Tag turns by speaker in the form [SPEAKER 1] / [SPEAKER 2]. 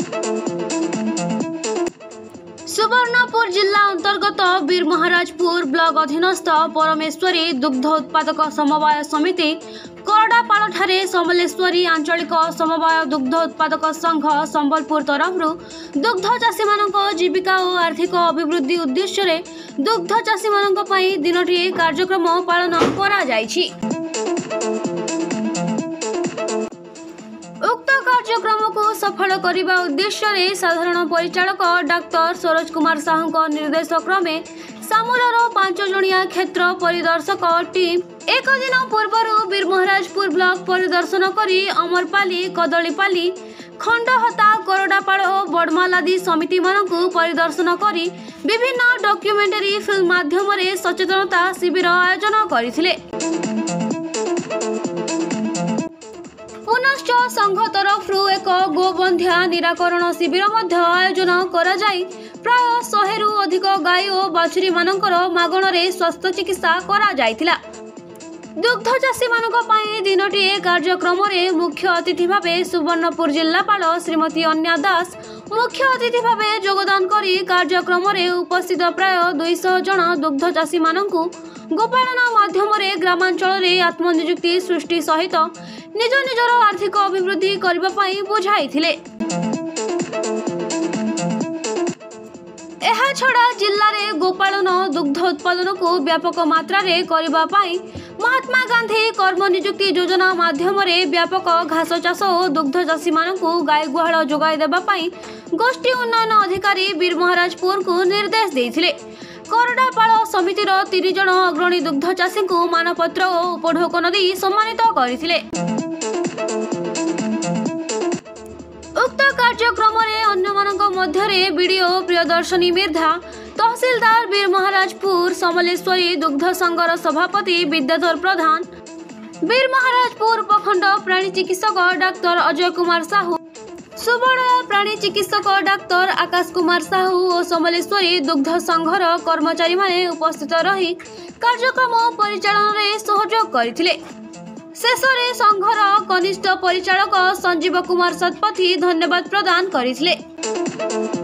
[SPEAKER 1] सुवर्णपुर जिला अंतर्गत वीरमहाराजपुर ब्लॉक अधीनस्थ परमेश्वरी दुग्ध उत्पादक समवाय समिति करडापाल ठारे समलेश्वरी आंचलिक समवाय दुग्ध उत्पादक संघ संबलपुर तरफ दुग्ध चाषी मानक जीविका और आर्थिक अभिवृद्धि उद्देश्य रे दुग्ध चाषी मानक पई दिनटी कार्यक्रम पालन करा जायछि। उक्त कार्यक्रम को सफल करने उद्देश्य रे साधारण परिचालक डाक्टर सरोज कुमार साहू निर्देश क्रमे सामूलर 5 जणिया क्षेत्र परिदर्शक टीम एक दिन पूर्व वीरमहाराजपुर ब्लॉक परिदर्शन करी अमरपाली कदलीपाली खंडहता करडापाल और बड़माल आदि समिति मानकु परिदर्शन करी विभिन्न डॉक्यूमेंटरी फिल्म माध्यम रे सचेतनता शिविर आयोजन करथिले। पुनश्च संघ तरफ एक गोबंध्या निराकरण शिविर आयोजन करा जाई प्राय 100 रु अधिक गाय और बाछुरी मानकर मागणरे स्वास्थ्य चिकित्सा करा जायतिला। दुग्ध चाषी मानक पई दिनटी कार्यक्रम रे मुख्य अतिथि भावे सुवर्णपुर जिलापाल श्रीमती अन्या दास मुख्य अतिथि भावे योगदान करी कार्यक्रम रे उपस्थित प्राय 200 जन दुग्ध चाषी मानकु गोपालन माध्यम रे ग्रामांचल रे आत्मनियुक्ति सृष्टि सहित निज निजर आर्थिक अभिवृद्धि करबा पई बुझाइथिले। एहा छड़ा जिल्ला रे गोपालन दुग्ध उत्पादन को व्यापक मात्रा रे करबा पई महात्मा गांधी कर्म नियुक्ति योजना माध्यम रे व्यापक घास चाष और दुग्ध चाषी मानकु गाय गुहाल जोगाई देबा पई गोष्ठी उन्नयन अधिकारी वीरमहाराजपुर को निर्देश देथिले। करडापाल समितिर 30 जन अग्रणी दुग्ध चाषी को मानपत्र और उपढौकन दी सम्मानित करथिले। उक्त कार्यक्रम रे अन्य मानक मध्य रे बीडीओ प्रियदर्शनी मिर्धा तहसीलदार वीरमहाराजपुर समलेश्वरी दुग्ध संघर सभापति विद्याधर प्रधान वीरमहाराजपुर उपखंड प्राणी चिकित्सक डाक्टर अजय कुमार साहू सुबर्णा प्राणी चिकित्सक डाक्टर आकाश कुमार साहू और समलेश्वरी दुग्ध संघर कर्मचारी माने उपस्थित रही कार्यक्रम परिचालन रे सहयोग करथिले। शेषरे संघर कनिष्ठ परिचालक संजीव कुमार सतपथी धन्यवाद प्रदान करथिले।